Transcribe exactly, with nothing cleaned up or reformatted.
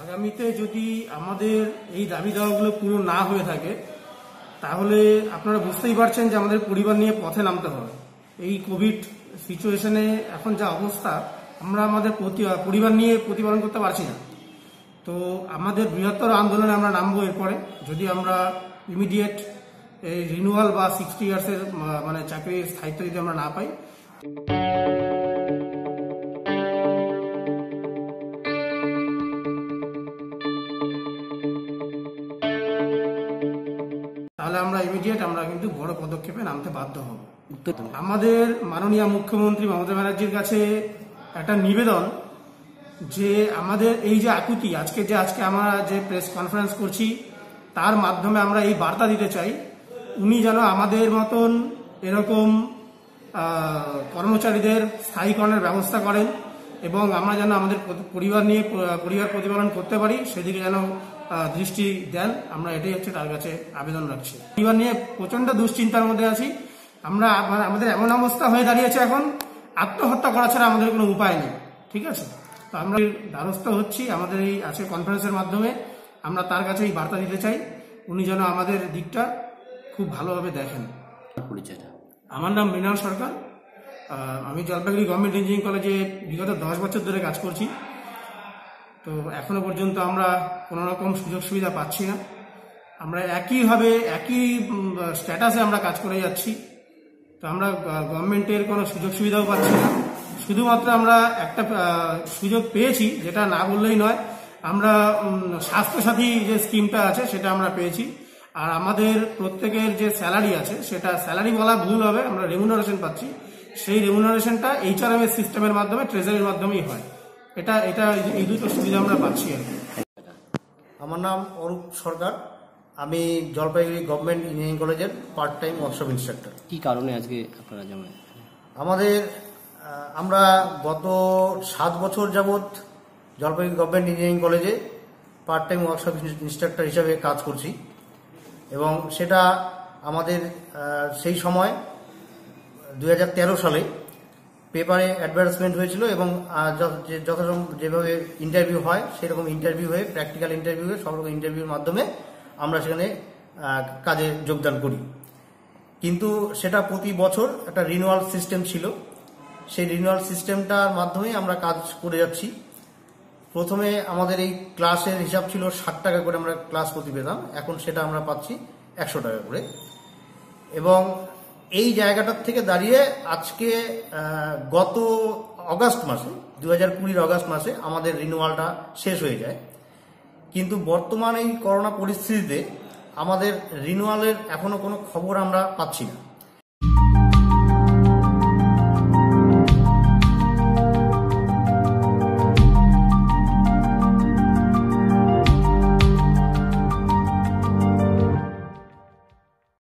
আগামীতে যদি আমাদের এই দাবি দাওয়াগুলো পুরো না হয়ে থাকে তাহলে আপনারা বুঝতেই পারছেন যে আমাদের পরিবার নিয়ে পথে নামতে হবে। এই কোভিড সিচুয়েশনে এখন যা অবস্থা, আমরা আমাদের পরিবার নিয়ে প্রতিপালন করতে পারছি না। তো আমাদের বৃহত্তর আন্দোলনে আমরা নামবো এরপরে, যদি আমরা ইমিডিয়েট এই রিনিউয়াল বা সিক্সটি ইয়ার্সের মানে চাকরির স্থায়িত্ব যদি আমরা না পাই। তাহলে আমরা ইমিডিয়েট আমরা কিন্তু বড় পদক্ষেপে নামতে বাধ্য হব। আমাদের মাননীয় মুখ্যমন্ত্রী মমতা ব্যানার্জির কাছে একটা নিবেদন যে আমাদের এই যে আকুতি, আজকে যে আজকে আমরা যে প্রেস কনফারেন্স করছি তার মাধ্যমে আমরা এই বার্তা দিতে চাই, উনি যেন আমাদের মতন এরকম কর্মচারীদের স্থায়ীকরণের ব্যবস্থা করেন এবং আমরা যেন আমাদের পরিবার নিয়ে পরিবার প্রতিপালন করতে পারি, সেদিকে যেন দৃষ্টি দেন। আমরা এটাই হচ্ছে তার কাছে আবেদন রাখছি। পরিবার নিয়ে প্রচন্ড দুশ্চিন্তার মধ্যে আছি আমরা। আমাদের এমন অবস্থা হয়ে দাঁড়িয়েছে এখন, আত্মহত্যা করা ছাড়া আমাদের কোনো উপায় নেই। ঠিক আছে, তো আমরা দ্বারস্থ হচ্ছি আমাদের এই আজকে কনফারেন্সের মাধ্যমে। আমরা তার কাছে এই বার্তা দিতে চাই, উনি যেন আমাদের দিকটা খুব ভালোভাবে দেখেন। আমার নাম মৃণাল সরকার, আমি জলপাইগুড়ি গভর্নমেন্ট ইঞ্জিনিয়ারিং কলেজে বিগত দশ বছর ধরে কাজ করছি। তো এখনো পর্যন্ত আমরা কোনো রকম সুযোগ সুবিধা পাচ্ছি না। আমরা একইভাবে একই স্ট্যাটাসে আমরা কাজ করে যাচ্ছি। তো আমরা গভর্নমেন্টের কোনো সুযোগ সুবিধাও পাচ্ছি না। শুধুমাত্র আমরা একটা সুযোগ পেয়েছি, যেটা না বললেই নয়, আমরা স্বাস্থ্যসাথী যে স্কিমটা আছে সেটা আমরা পেয়েছি। আর আমাদের প্রত্যেকের যে স্যালারি আছে, সেটা স্যালারি বলা ভুল হবে, আমরা রেমুনারেশন পাচ্ছি। সেই রেমুনারেশনটা এইচআরএম এর সিস্টেমের মাধ্যমে, ট্রেজারির মাধ্যমেই হয়। এটা এটা এই দুটো সুবিধা আমরা পাচ্ছি আর কি। আমার নাম অরূপ সরকার, আমি জলপাইগুড়ি গভর্নমেন্ট ইঞ্জিনিয়ারিং কলেজের পার্ট টাইম ওয়ার্কশপ ইনস্ট্রাক্টর। কি কারণে আজকে আপনারা জমা? আমাদের আমরা গত সাত বছর যাবৎ জলপাইগুড়ি গভর্নমেন্ট ইঞ্জিনিয়ারিং কলেজে পার্ট টাইম ওয়ার্কশপ ইনস্ট্রাক্টর হিসাবে কাজ করছি এবং সেটা আমাদের সেই সময় দুই হাজার তেরো সালে পেপারে অ্যাডভার্টাইজমেন্ট হয়েছিল এবং যথারকম যেভাবে ইন্টারভিউ হয় সেরকম ইন্টারভিউ হয়ে, প্র্যাকটিক্যাল ইন্টারভিউ হয়ে, সব রকম ইন্টারভিউর মাধ্যমে আমরা সেখানে কাজে যোগদান করি। কিন্তু সেটা প্রতি বছর একটা রিনিউয়াল সিস্টেম ছিল। সেই রিনিউয়াল সিস্টেমটার মাধ্যমেই আমরা কাজ করে যাচ্ছি। প্রথমে আমাদের এই ক্লাসের হিসাব ছিল ষাট টাকা করে আমরা ক্লাস প্রতি পেতাম, এখন সেটা আমরা পাচ্ছি একশো টাকা করে। এবং এই জায়গাটার থেকে দাঁড়িয়ে আজকে গত অগাস্ট মাসে, দু হাজার কুড়ির অগাস্ট মাসে আমাদের রিনিউয়ালটা শেষ হয়ে যায়। কিন্তু বর্তমান এই করোনা পরিস্থিতিতে আমাদের রিনিউয়ালের এখনো কোনো খবর আমরা পাচ্ছি না।